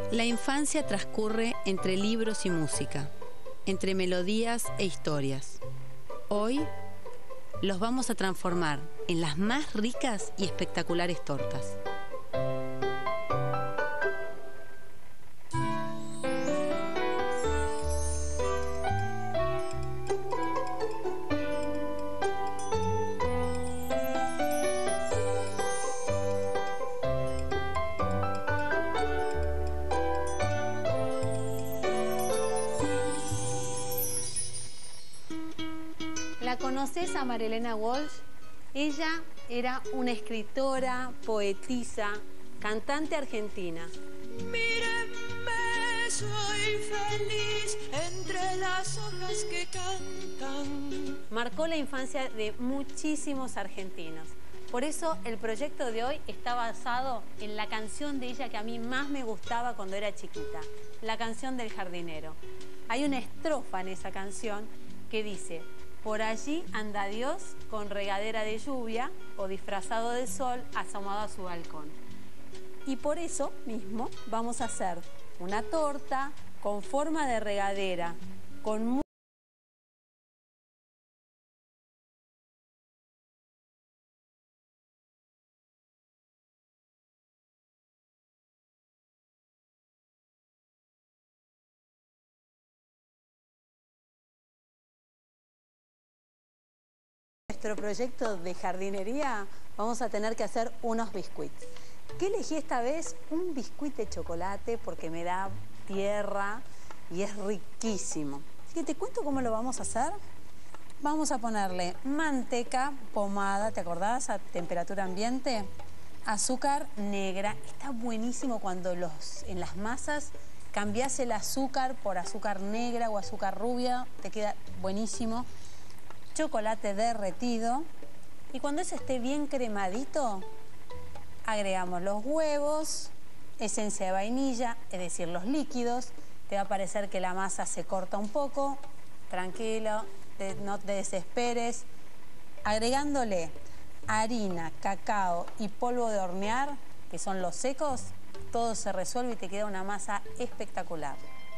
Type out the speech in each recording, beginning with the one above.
La infancia transcurre entre libros y música, entre melodías e historias. Hoy los vamos a transformar en las más ricas y espectaculares tortas. ¿La conoces a Marilena Walsh? Ella era una escritora, poetisa, cantante argentina. Mírenme, soy feliz entre las hojas que cantan. Marcó la infancia de muchísimos argentinos. Por eso el proyecto de hoy está basado en la canción de ella que a mí más me gustaba cuando era chiquita, la canción del jardinero. Hay una estrofa en esa canción que dice: por allí anda Dios con regadera de lluvia o disfrazado de sol asomado a su balcón. Y por eso mismo vamos a hacer una torta con forma de regadera, con nuestro proyecto de jardinería. Vamos a tener que hacer unos biscuits. ¿Qué elegí esta vez? Un biscuit de chocolate porque me da tierra y es riquísimo. Así que te cuento cómo lo vamos a hacer. Vamos a ponerle manteca pomada, ¿te acordás? A temperatura ambiente. Azúcar negra. Está buenísimo cuando en las masas cambiás el azúcar por azúcar negra o azúcar rubia. Te queda buenísimo. Chocolate derretido. Y cuando eso esté bien cremadito, agregamos los huevos, esencia de vainilla, es decir, los líquidos. Te va a parecer que la masa se corta un poco. Tranquilo, no te desesperes. Agregándole harina, cacao y polvo de hornear, que son los secos, todo se resuelve y te queda una masa espectacular.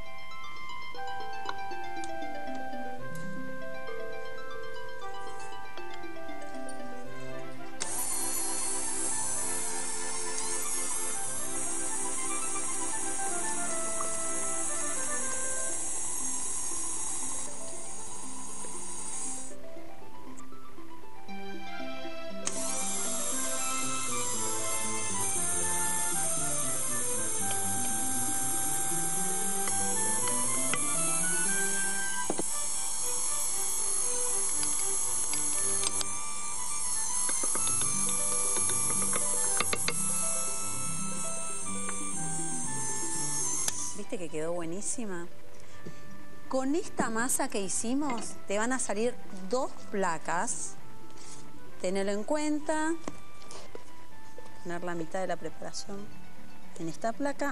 ¿Viste que quedó buenísima? Con esta masa que hicimos te van a salir 2 placas. Tenelo en cuenta. Poner la mitad de la preparación en esta placa.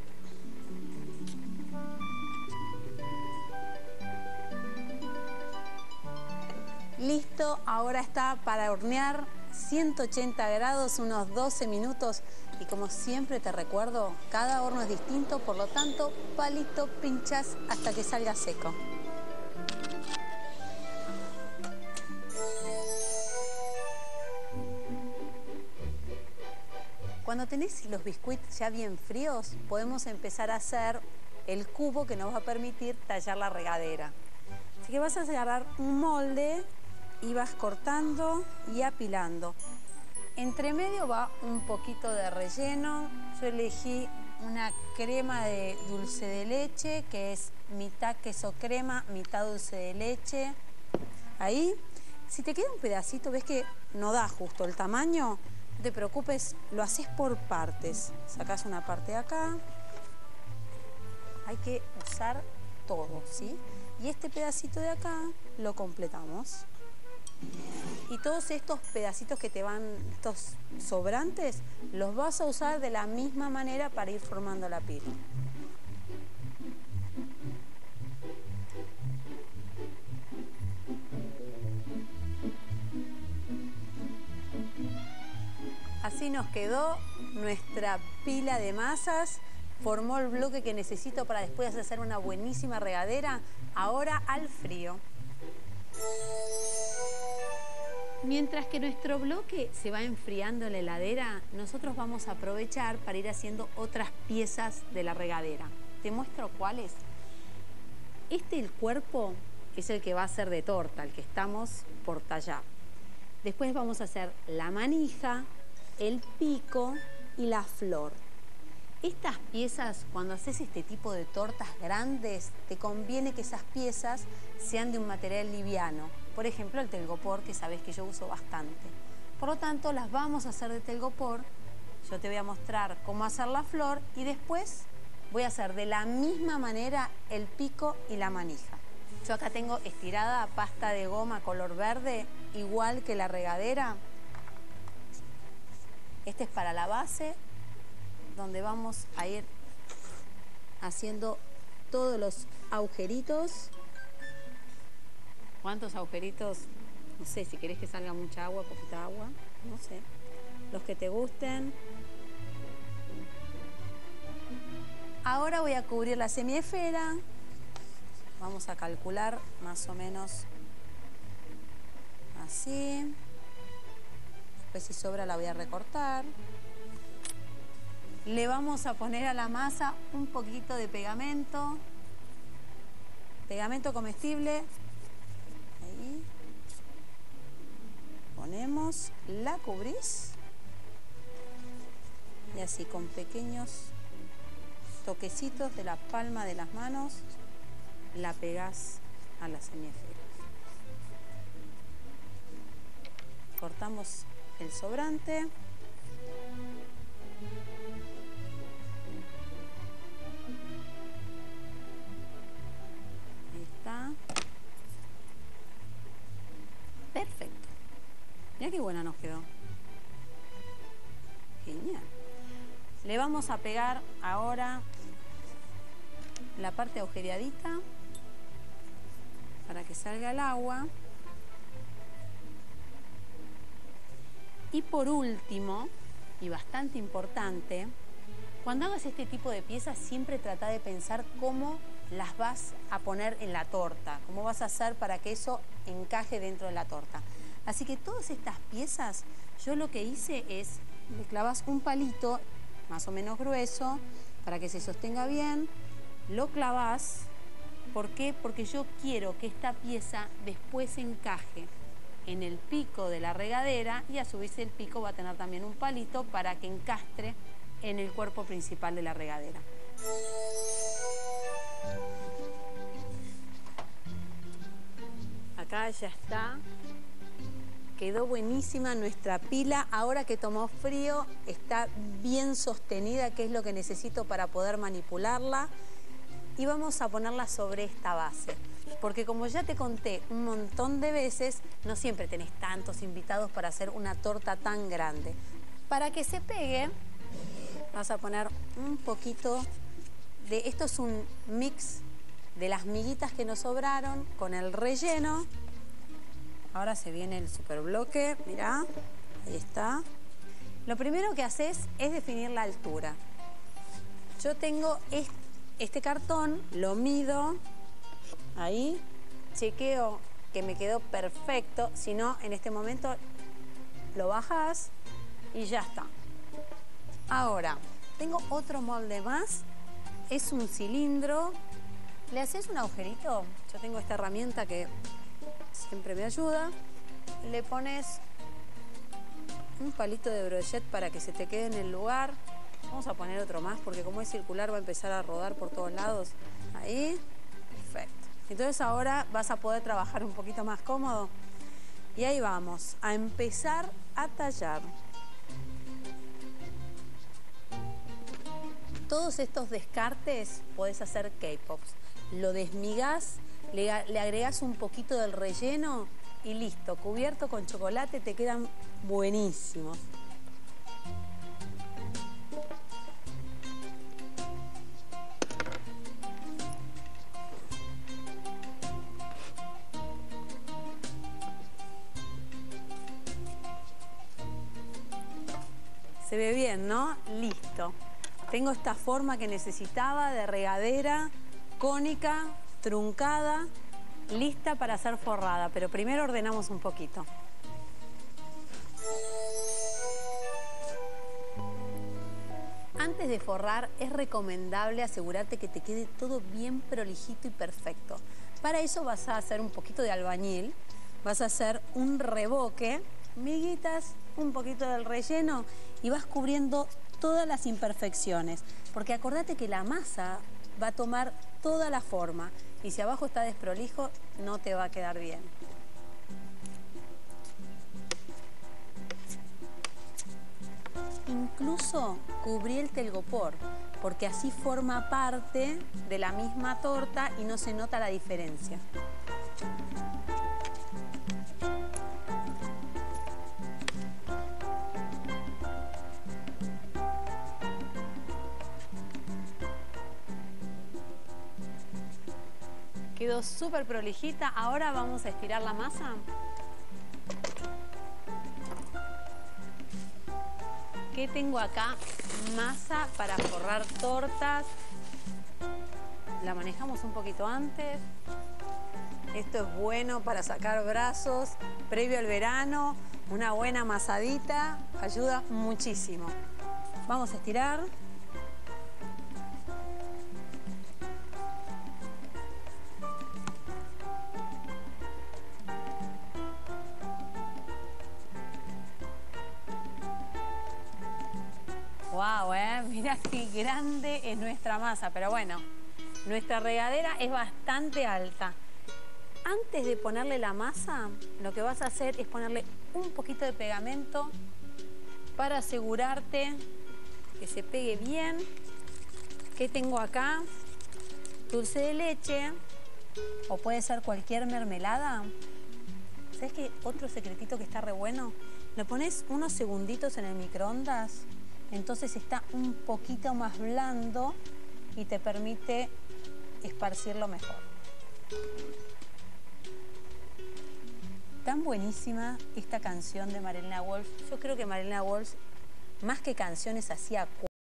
Listo, ahora está para hornear 180 grados, unos 12 minutos. Y como siempre te recuerdo, cada horno es distinto, por lo tanto, palito pinchas hasta que salga seco. Cuando tenés los biscuits ya bien fríos, podemos empezar a hacer el cubo que nos va a permitir tallar la regadera. Así que vas a agarrar un molde y vas cortando y apilando. Entre medio va un poquito de relleno. Yo elegí una crema de dulce de leche, que es mitad queso crema, mitad dulce de leche. Ahí, si te queda un pedacito, ves que no da justo el tamaño, no te preocupes, lo haces por partes. Sacás una parte de acá. Hay que usar todo, ¿sí? Y este pedacito de acá lo completamos. Y todos estos pedacitos que te van, estos sobrantes, los vas a usar de la misma manera para ir formando la pila. Así nos quedó nuestra pila de masas formó el bloque que necesito para después hacer una buenísima regadera. Ahora al frío. Mientras que nuestro bloque se va enfriando en la heladera, nosotros vamos a aprovechar para ir haciendo otras piezas de la regadera. Te muestro cuáles. El cuerpo es el que va a ser de torta, el que estamos por tallar. Después vamos a hacer la manija, el pico y la flor. Estas piezas, cuando haces este tipo de tortas grandes, te conviene que esas piezas sean de un material liviano. Por ejemplo, el telgopor, que sabes que yo uso bastante. Por lo tanto, las vamos a hacer de telgopor. Yo te voy a mostrar cómo hacer la flor y después voy a hacer de la misma manera el pico y la manija. Yo acá tengo estirada pasta de goma color verde, igual que la regadera. Este es para la base, donde vamos a ir haciendo todos los agujeritos. ¿Cuántos agujeritos? No sé, si querés que salga mucha agua, poquita agua, no sé. Los que te gusten. Ahora voy a cubrir la semiesfera. Vamos a calcular más o menos así. Después si sobra la voy a recortar. Le vamos a poner a la masa un poquito de pegamento. Pegamento comestible. Ahí. Ponemos, la cubrís. Y así con pequeños toquecitos de la palma de las manos la pegás a la semiesfera. Cortamos el sobrante. Ahí está. Perfecto. Mirá qué buena nos quedó. Genial. Le vamos a pegar ahora la parte agujereadita para que salga el agua. Y por último, y bastante importante, cuando hagas este tipo de piezas siempre trata de pensar cómo las vas a poner en la torta, cómo vas a hacer para que eso encaje dentro de la torta. Así que todas estas piezas, yo lo que hice es, le clavas un palito más o menos grueso para que se sostenga bien, lo clavas. ¿Por qué? Porque yo quiero que esta pieza después encaje en el pico de la regadera y a su vez el pico va a tener también un palito para que encastre en el cuerpo principal de la regadera. Acá ya está. Quedó buenísima nuestra pila. Ahora que tomó frío, está bien sostenida, que es lo que necesito para poder manipularla. Y vamos a ponerla sobre esta base. Porque como ya te conté un montón de veces, no siempre tenés tantos invitados para hacer una torta tan grande. Para que se pegue, vas a poner un poquito de... Esto es un mix de las miguitas que nos sobraron con el relleno. Ahora se viene el superbloque, mirá, ahí está. Lo primero que haces es definir la altura. Yo tengo este cartón, lo mido, ahí, chequeo que me quedó perfecto, si no, en este momento lo bajás y ya está. Ahora, tengo otro molde más, es un cilindro, le haces un agujerito, yo tengo esta herramienta que siempre me ayuda, le pones un palito de brochet para que se te quede en el lugar. Vamos a poner otro más porque como es circular va a empezar a rodar por todos lados. Ahí, perfecto. Entonces ahora vas a poder trabajar un poquito más cómodo. Y ahí vamos, a empezar a tallar. Todos estos descartes podés hacer K-Pops. Lo desmigás, le agregás un poquito del relleno y listo. Cubierto con chocolate te quedan buenísimos. Se ve bien, ¿no? Listo. Tengo esta forma que necesitaba de regadera cónica, truncada, lista para ser forrada. Pero primero ordenamos un poquito. Antes de forrar es recomendable asegurarte que te quede todo bien prolijito y perfecto. Para eso vas a hacer un poquito de albañil, vas a hacer un revoque, miguitas, un poquito del relleno y vas cubriendo todas las imperfecciones. Porque acordate que la masa va a tomar toda la forma y si abajo está desprolijo no te va a quedar bien. Incluso cubrí el telgopor, porque así forma parte de la misma torta y no se nota la diferencia. Quedó súper prolijita. Ahora vamos a estirar la masa. ¿Qué tengo acá? Masa para forrar tortas. La manejamos un poquito antes. Esto es bueno para sacar brazos previo al verano. Una buena amasadita ayuda muchísimo. Vamos a estirar. Wow, mirá qué grande es nuestra masa, pero bueno, nuestra regadera es bastante alta. Antes de ponerle la masa, lo que vas a hacer es ponerle un poquito de pegamento para asegurarte que se pegue bien. ¿Qué tengo acá? Dulce de leche, o puede ser cualquier mermelada. ¿Sabes qué? Otro secretito que está re bueno. Lo pones unos segunditos en el microondas. Entonces está un poquito más blando y te permite esparcirlo mejor. Tan buenísima esta canción de Marilina Wolf. Yo creo que Marilina Wolf, más que canciones, hacía...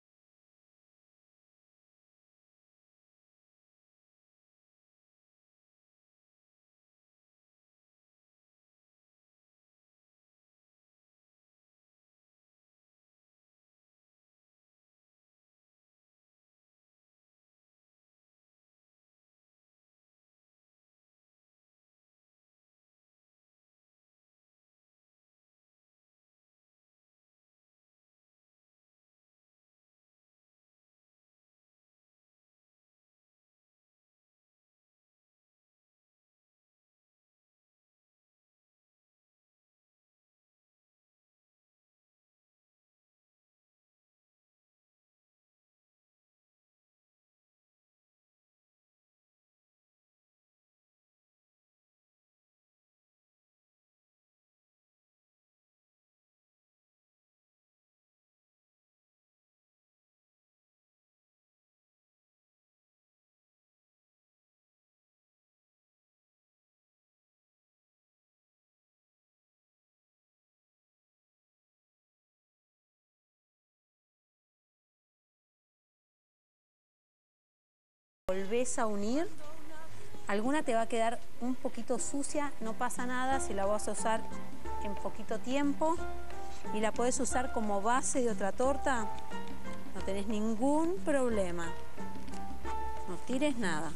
Volvés a unir, alguna te va a quedar un poquito sucia, no pasa nada si la vas a usar en poquito tiempo y la podés usar como base de otra torta, no tenés ningún problema, no tires nada.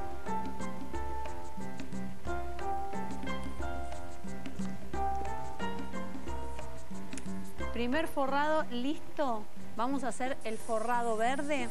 Primer forrado listo, vamos a hacer el forrado verde.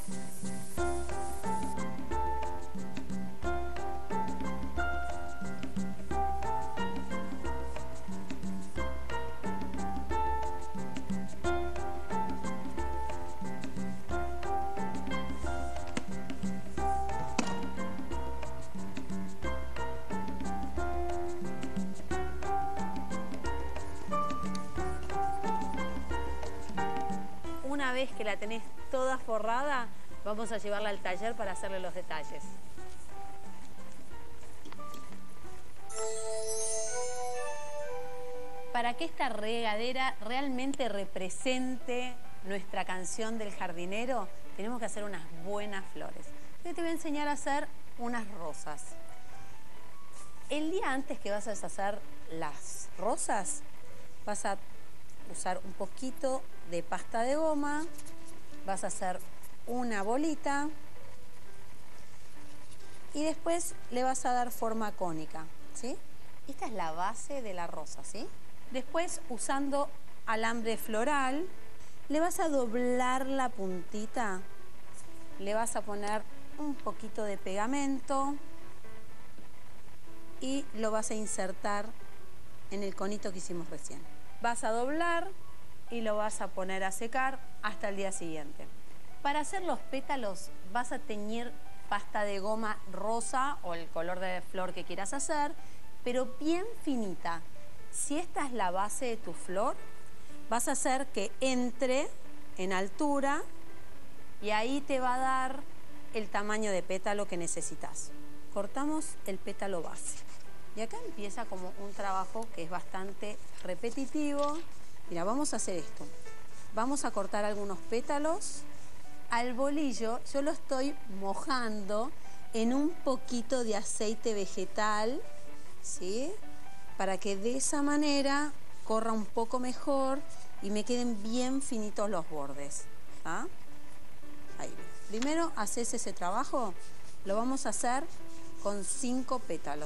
Una vez que la tenés toda forrada, vamos a llevarla al taller para hacerle los detalles. Para que esta regadera realmente represente nuestra canción del jardinero, tenemos que hacer unas buenas flores. Yo te voy a enseñar a hacer unas rosas. El día antes que vas a deshacer las rosas, vas a usar un poquito de pasta de goma, vas a hacer una bolita y después le vas a dar forma cónica, ¿sí? Esta es la base de la rosa, ¿sí? Después, usando alambre floral, le vas a doblar la puntita, le vas a poner un poquito de pegamento y lo vas a insertar en el conito que hicimos recién. Vas a doblar y lo vas a poner a secar hasta el día siguiente. Para hacer los pétalos vas a teñir pasta de goma rosa o el color de flor que quieras hacer, pero bien finita. Si esta es la base de tu flor, vas a hacer que entre en altura y ahí te va a dar el tamaño de pétalo que necesitas. Cortamos el pétalo base. Y acá empieza como un trabajo que es bastante repetitivo. Mira, vamos a hacer esto. Vamos a cortar algunos pétalos. Al bolillo yo lo estoy mojando en un poquito de aceite vegetal, ¿sí? Para que de esa manera corra un poco mejor y me queden bien finitos los bordes. ¿Ah? Ahí. Primero haces ese trabajo, lo vamos a hacer con 5 pétalos.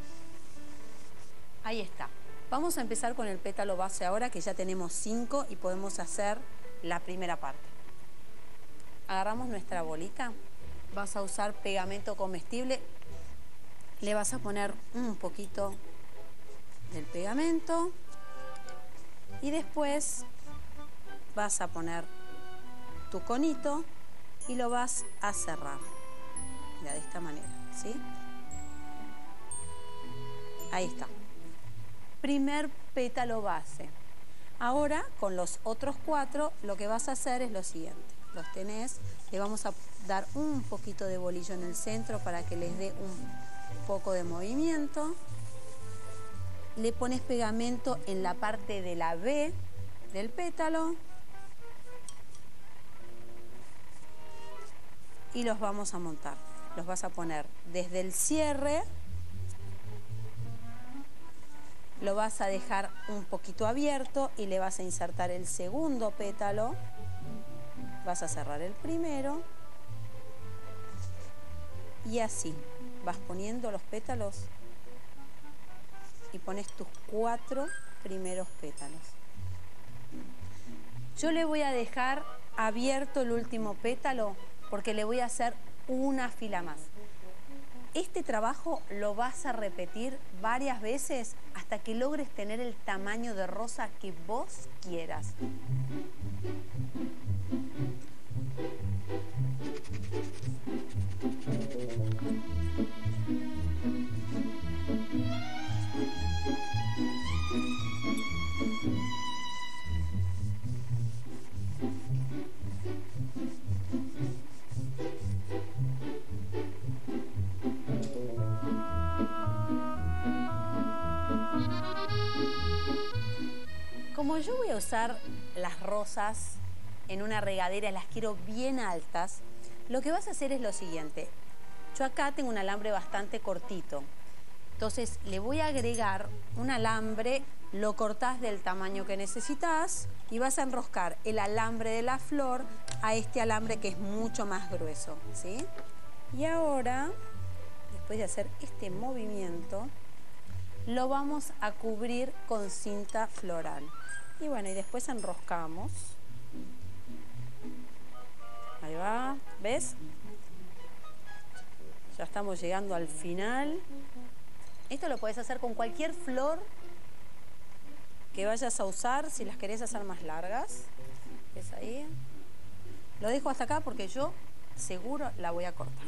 Ahí está. Vamos a empezar con el pétalo base ahora, que ya tenemos 5 y podemos hacer la primera parte. Agarramos nuestra bolita, vas a usar pegamento comestible, le vas a poner un poquito del pegamento y después vas a poner tu conito y lo vas a cerrar. Mira, de esta manera, ¿sí? Ahí está. Primer pétalo base. Ahora, con los otros 4, lo que vas a hacer es lo siguiente. Los tenés, le vamos a dar un poquito de bolillo en el centro para que les dé un poco de movimiento. Le pones pegamento en la parte de la B del pétalo y los vamos a montar. Los vas a poner desde el cierre, lo vas a dejar un poquito abierto y le vas a insertar el segundo pétalo, vas a cerrar el primero y así vas poniendo los pétalos y pones tus 4 primeros pétalos. Yo le voy a dejar abierto el último pétalo porque le voy a hacer una fila más. Este trabajo lo vas a repetir varias veces hasta que logres tener el tamaño de rosa que vos quieras. Como yo voy a usar las rosas en una regadera, las quiero bien altas, lo que vas a hacer es lo siguiente. Yo acá tengo un alambre bastante cortito, entonces le voy a agregar un alambre, lo cortás del tamaño que necesitas y vas a enroscar el alambre de la flor a este alambre que es mucho más grueso, ¿sí? Y ahora, después de hacer este movimiento, lo vamos a cubrir con cinta floral. Y bueno, y después enroscamos. Ahí va, ¿ves? Ya estamos llegando al final. Esto lo puedes hacer con cualquier flor que vayas a usar, si las querés hacer más largas. ¿Ves ahí? Lo dejo hasta acá porque yo seguro la voy a cortar.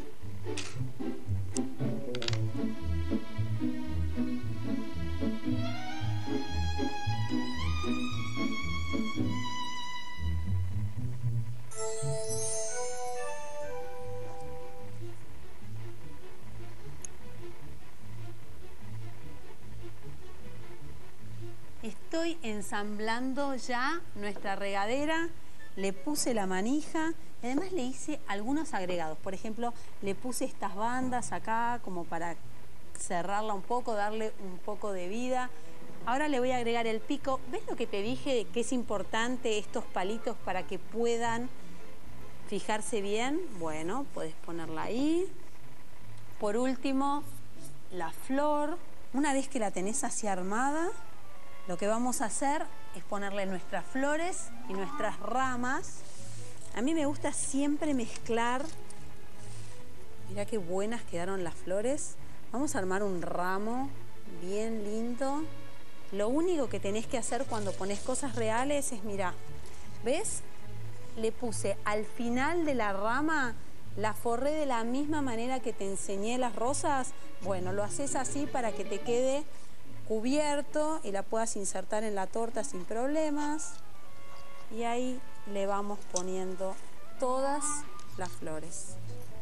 Estoy ensamblando ya nuestra regadera le puse la manija y además le hice algunos agregados. Por ejemplo, le puse estas bandas acá como para cerrarla un poco, darle un poco de vida. Ahora le voy a agregar el pico. ¿Ves lo que te dije que es importante estos palitos para que puedan fijarse bien? Bueno, puedes ponerla ahí. Por último, la flor. Una vez que la tenés así armada, lo que vamos a hacer es ponerle nuestras flores y nuestras ramas. A mí me gusta siempre mezclar. Mirá qué buenas quedaron las flores. Vamos a armar un ramo bien lindo. Lo único que tenés que hacer cuando pones cosas reales es, mirá, ¿ves? Le puse al final de la rama, la forré de la misma manera que te enseñé las rosas. Bueno, lo haces así para que te quede cubierto y la puedas insertar en la torta sin problemas. Y ahí le vamos poniendo todas las flores.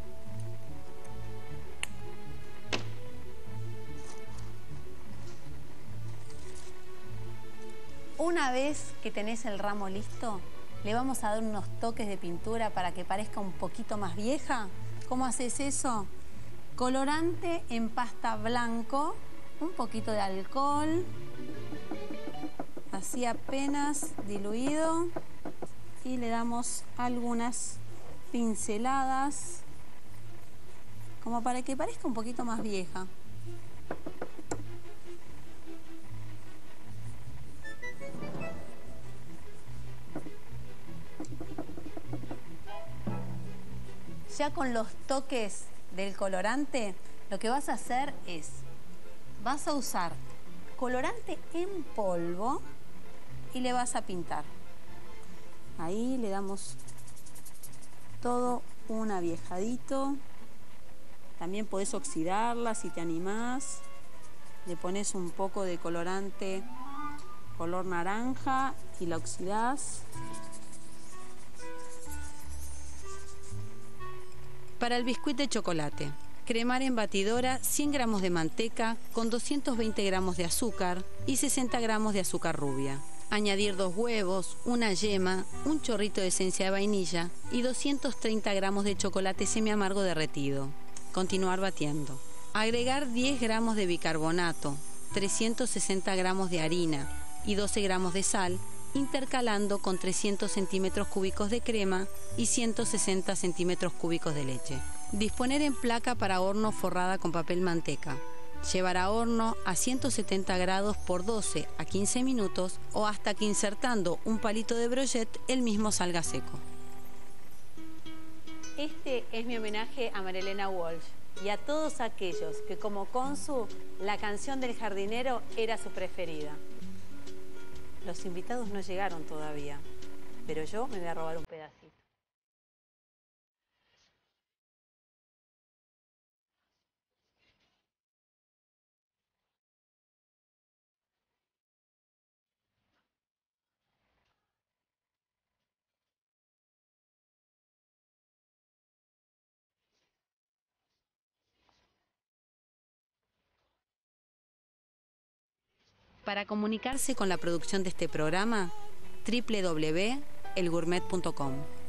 Una vez que tenés el ramo listo, le vamos a dar unos toques de pintura para que parezca un poquito más vieja. ¿Cómo haces eso? Colorante en pasta blanco, un poquito de alcohol, así apenas diluido, y le damos algunas pinceladas como para que parezca un poquito más vieja. Ya con los toques del colorante, lo que vas a hacer es, vas a usar colorante en polvo y le vas a pintar. Ahí le damos todo un aviejadito. También podés oxidarla si te animás. Le pones un poco de colorante color naranja y la oxidás. Para el biscuit de chocolate, cremar en batidora 100 gramos de manteca con 220 gramos de azúcar y 60 gramos de azúcar rubia. Añadir 2 huevos, una yema, un chorrito de esencia de vainilla y 230 gramos de chocolate semiamargo derretido. Continuar batiendo. Agregar 10 gramos de bicarbonato, 360 gramos de harina y 12 gramos de sal, intercalando con 300 centímetros cúbicos de crema y 160 centímetros cúbicos de leche. Disponer en placa para horno forrada con papel manteca. Llevar a horno a 170 grados por 12 a 15 minutos o hasta que insertando un palito de brochet el mismo salga seco. Este es mi homenaje a María Elena Walsh y a todos aquellos que como Consu la canción del jardinero era su preferida. Los invitados no llegaron todavía, pero yo me voy a robar un pedacito. Para comunicarse con la producción de este programa, www.elgourmet.com.